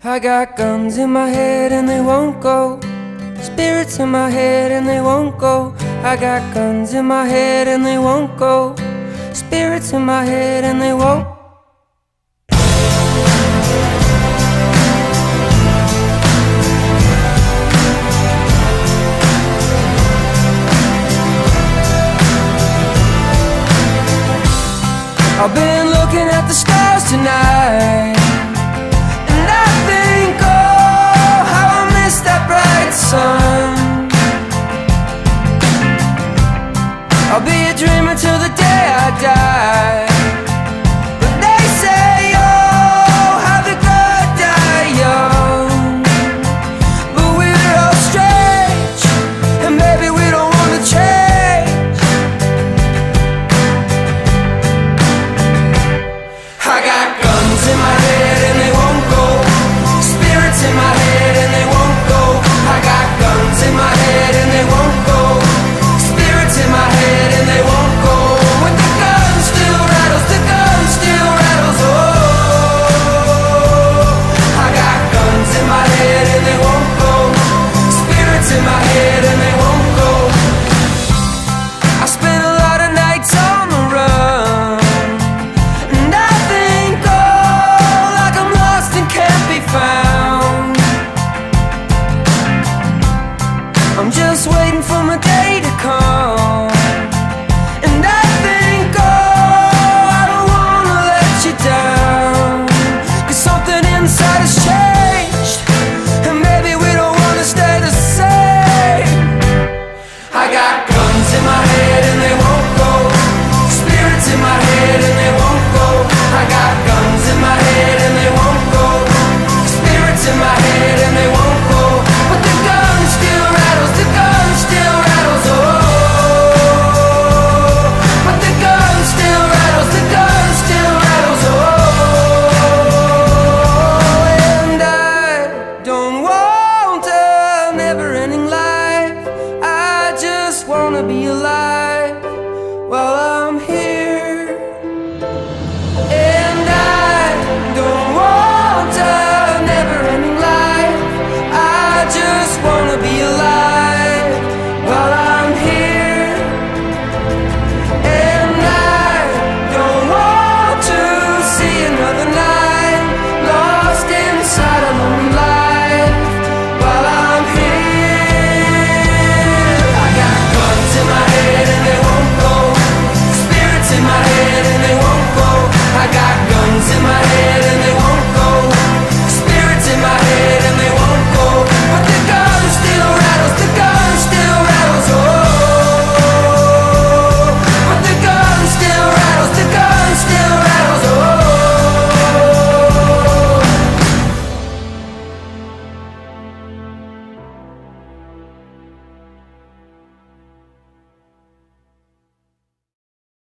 I got guns in my head and they won't go. Spirits in my head and they won't go. I got guns in my head and they won't go. Spirits in my head and they won't. I've been looking at the stars tonight, and I think, oh, how I miss that bright sun. I'll be a dreamer till the day I die. But they say, oh, how the good die young. But we're all strange, and maybe we don't want to change. I got guns in my head and they won't go. Spirits in my head and they won't go. I got guns in my head and they won't go. Spirits in my head and they won't go. When the gun still rattles, the gun still rattles. Oh, I got guns in my head and they won't go. Spirits in my head and they won't go. I spent a lot of nights on the run, and I think, oh, like I'm lost and can't be found. I'm just waiting for my day to come. And I think, oh, I don't wanna let you down, 'cause something inside has changed, and maybe we don't wanna stay the same. I got guns in my head and they won't go. Spirits in my head and they won't go. I got guns in my head and they won't go. Spirits in my head and they won't go. But the gun still rattles, the gun still rattles. Oh, but the gun still rattles, the gun still rattles. Oh, and I don't want a never-ending life. I just wanna be alive while I'm here. And I don't want a never-ending life. I just want